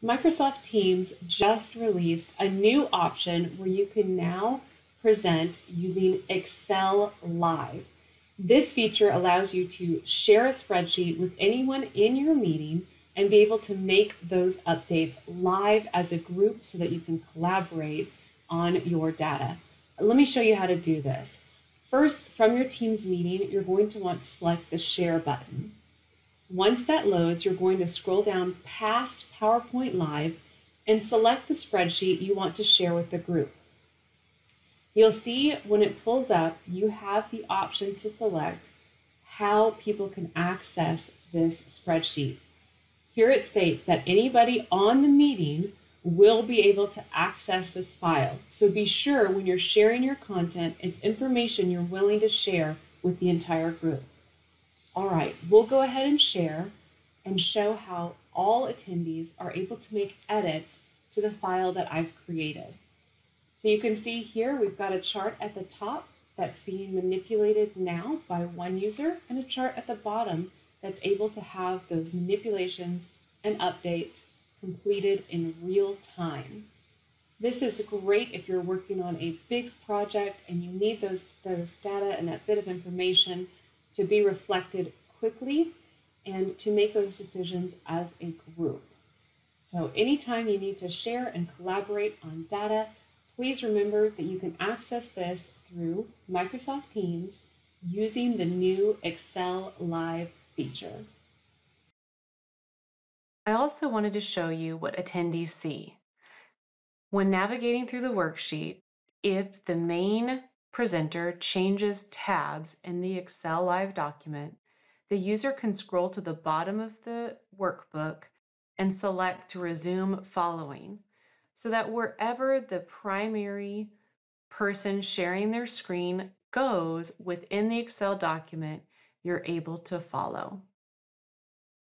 Microsoft Teams just released a new option where you can now present using Excel Live. This feature allows you to share a spreadsheet with anyone in your meeting and be able to make those updates live as a group so that you can collaborate on your data. Let me show you how to do this. First, from your Teams meeting, you're going to want to select the Share button. Once that loads, you're going to scroll down past PowerPoint Live and select the spreadsheet you want to share with the group. You'll see when it pulls up, you have the option to select how people can access this spreadsheet. Here it states that anybody on the meeting will be able to access this file. So be sure when you're sharing your content, it's information you're willing to share with the entire group. All right, we'll go ahead and share and show how all attendees are able to make edits to the file that I've created. So you can see here we've got a chart at the top that's being manipulated now by one user and a chart at the bottom that's able to have those manipulations and updates completed in real time. This is great if you're working on a big project and you need those data and that bit of information to be reflected quickly and to make those decisions as a group. So anytime you need to share and collaborate on data, please remember that you can access this through Microsoft Teams using the new Excel Live feature. I also wanted to show you what attendees see. When navigating through the worksheet, if the main presenter changes tabs in the Excel Live document, the user can scroll to the bottom of the workbook and select to resume following, so that wherever the primary person sharing their screen goes within the Excel document, you're able to follow.